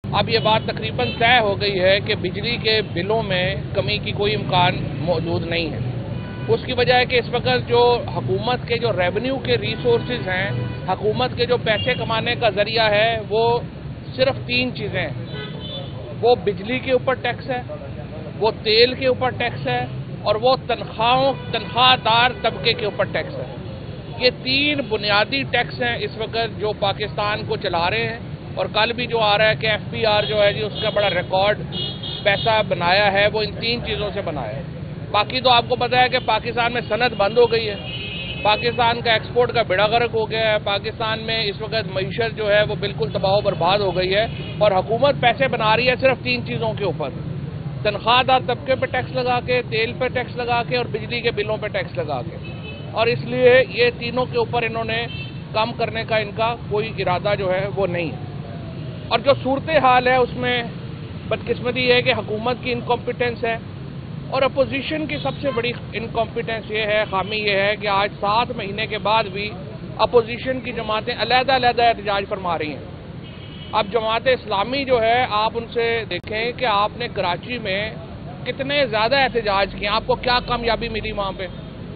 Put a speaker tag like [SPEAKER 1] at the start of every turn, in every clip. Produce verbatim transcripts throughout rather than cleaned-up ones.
[SPEAKER 1] اب یہ بات تقریباً طے ہو گئی ہے کہ بجلی کے بلوں میں کمی کی کوئی امکان موجود نہیں ہے۔ اس کی وجہ ہے کہ اس وقت جو حکومت کے جو ریونیو کے ریسورسز ہیں، حکومت کے جو پیسے کمانے کا ذریعہ ہے، وہ صرف تین چیزیں ہیں۔ وہ بجلی کے اوپر ٹیکس ہے، وہ تیل کے اوپر ٹیکس ہے، اور وہ تنخواہوں تنخواہ دار طبقے کے اوپر ٹیکس ہے۔ یہ تین بنیادی ٹیکس ہیں اس وقت جو پاکستان کو چلا رہے ہیں، اور کل بھی جو آ رہا ہے کہ ایف پی آر جو ہے جی اس کا بڑا ریکارڈ پیسہ بنایا ہے، وہ ان تین چیزوں سے بنایا ہے۔ باقی تو آپ کو پتا ہے کہ پاکستان میں صنعت بند ہو گئی ہے، پاکستان کا ایکسپورٹ کا بیڑا غرق ہو گیا ہے، پاکستان میں اس وقت معیشت جو ہے وہ بالکل تباہ و برباد ہو گئی ہے، اور حکومت پیسے بنا رہی ہے صرف تین چیزوں کے اوپر: تنخواہ دار طبقے پہ ٹیکس لگا کے، تیل پہ ٹیکس لگا کے، اور بجلی کے بلوں پہ ٹیکس لگا کے۔ اور اس لیے یہ تینوں کے اوپر انہوں نے کم کرنے کا ان کا کوئی ارادہ جو ہے وہ نہیں ہے۔ اور جو صورتحال ہے اس میں بدقسمتی ہے کہ حکومت کی انکمپیٹنس ہے، اور اپوزیشن کی سب سے بڑی انکمپیٹنس یہ ہے، خامی یہ ہے کہ آج سات مہینے کے بعد بھی اپوزیشن کی جماعتیں علیحدہ علیحدہ احتجاج فرما رہی ہیں۔ اب جماعت اسلامی جو ہے، آپ ان سے دیکھیں کہ آپ نے کراچی میں کتنے زیادہ احتجاج کیے، آپ کو کیا کامیابی ملی وہاں پہ؟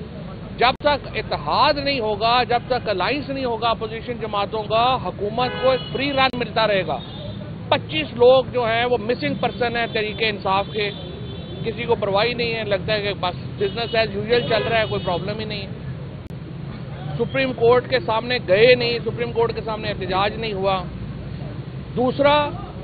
[SPEAKER 1] جب تک اتحاد نہیں ہوگا، جب تک الائنس نہیں ہوگا اپوزیشن جماعتوں کا، حکومت کو ایک فری رن ملتا رہے گا۔ پچیس لوگ جو ہیں وہ مسنگ پرسن ہیں تحریک انصاف کے، کسی کو پرواہی نہیں ہے، لگتا ہے کہ بس بزنس ایز یوزول چل رہا ہے، کوئی پرابلم ہی نہیں ہے۔ سپریم کورٹ کے سامنے گئے نہیں، سپریم کورٹ کے سامنے احتجاج نہیں ہوا۔ دوسرا،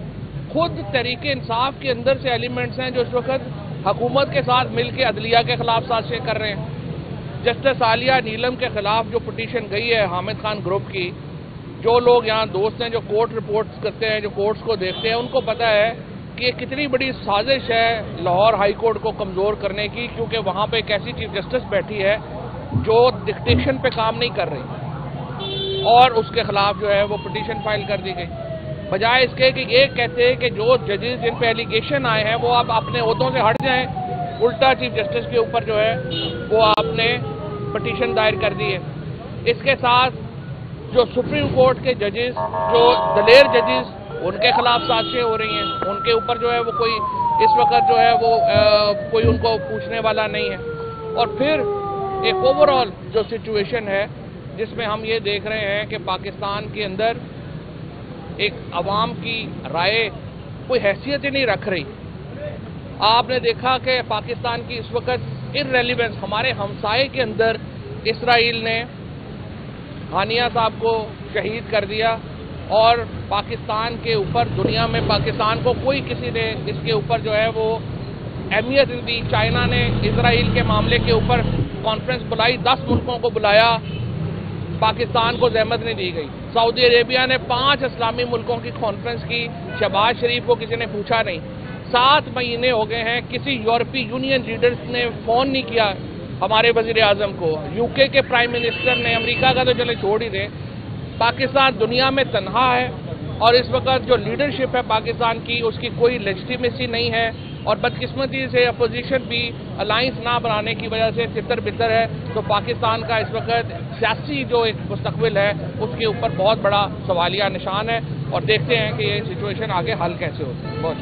[SPEAKER 1] خود تحریک انصاف کے اندر سے ایلیمنٹس ہیں جو اس وقت حکومت کے ساتھ مل کے عدلیہ کے خلاف سازشیں کر رہے ہیں۔ جسٹس عالیہ نیلم کے خلاف جو پٹیشن گئی ہے حامد خان گروپ کی، جو لوگ یہاں دوست ہیں جو کورٹ رپورٹس کرتے ہیں، جو کورٹس کو دیکھتے ہیں، ان کو پتا ہے کہ یہ کتنی بڑی سازش ہے لاہور ہائی کورٹ کو کمزور کرنے کی، کیونکہ وہاں پہ ایک ایسی چیف جسٹس بیٹھی ہے جو ڈکٹیشن پہ کام نہیں کر رہی، اور اس کے خلاف جو ہے وہ پٹیشن فائل کر دی گئی، بجائے اس کے کہ یہ کہتے ہیں کہ جو ججز جن پہ ایلیگیشن آئے ہیں وہ آپ اپنے عہدوں سے ہٹ جائیں، الٹا چیف جسٹس کے اوپر جو ہے وہ آپ نے پٹیشن دائر کر دی ہے۔ اس کے ساتھ جو سپریم کورٹ کے ججز، جو دلیر ججز، ان کے خلاف سازشیں ہو رہی ہیں، ان کے اوپر جو ہے وہ کوئی اس وقت جو ہے وہ کوئی ان کو پوچھنے والا نہیں ہے۔ اور پھر ایک اوور آل جو سچویشن ہے جس میں ہم یہ دیکھ رہے ہیں کہ پاکستان کے اندر ایک عوام کی رائے کوئی حیثیت ہی نہیں رکھ رہی۔ آپ نے دیکھا کہ پاکستان کی اس وقت ارریلیونس، ہمارے ہمسائے کے اندر اسرائیل نے ہانیہ صاحب کو شہید کر دیا، اور پاکستان کے اوپر دنیا میں پاکستان کو کوئی کسی نے اس کے اوپر جو ہے وہ اہمیت نہیں دی۔ چائنا نے اسرائیل کے معاملے کے اوپر کانفرنس بلائی، دس ملکوں کو بلایا، پاکستان کو زحمت نہیں دی گئی۔ سعودی عربیہ نے پانچ اسلامی ملکوں کی کانفرنس کی، شہباز شریف کو کسی نے پوچھا نہیں۔ سات مہینے ہو گئے ہیں، کسی یورپی یونین لیڈرز نے فون نہیں کیا ہمارے وزیر اعظم کو، یو کے کے پرائم منسٹر نے، امریکہ کا تو چلے چھوڑ ہی دیں۔ پاکستان دنیا میں تنہا ہے، اور اس وقت جو لیڈرشپ ہے پاکستان کی اس کی کوئی لیجٹیمیسی نہیں ہے، اور بدقسمتی سے اپوزیشن بھی الائنس نہ بنانے کی وجہ سے تتر بتر ہے۔ تو پاکستان کا اس وقت سیاسی جو ایک مستقبل ہے اس کے اوپر بہت بڑا سوالیہ نشان ہے، اور دیکھتے ہیں کہ یہ سچویشن آگے حل کیسے ہوتی ہے۔